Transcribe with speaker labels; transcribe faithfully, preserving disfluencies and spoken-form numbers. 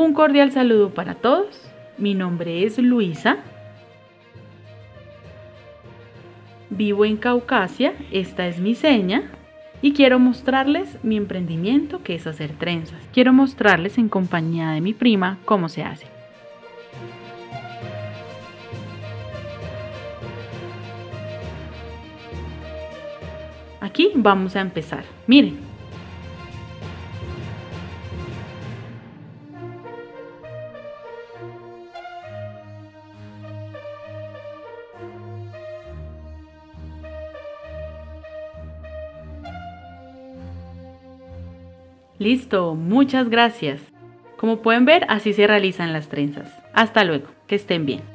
Speaker 1: Un cordial saludo para todos. Mi nombre es Luisa. Vivo en Caucasia, esta es mi seña. Y quiero mostrarles mi emprendimiento, que es hacer trenzas. Quiero mostrarles en compañía de mi prima cómo se hace. Aquí vamos a empezar. Miren. Listo, muchas gracias. Como pueden ver, así se realizan las trenzas. Hasta luego, que estén bien.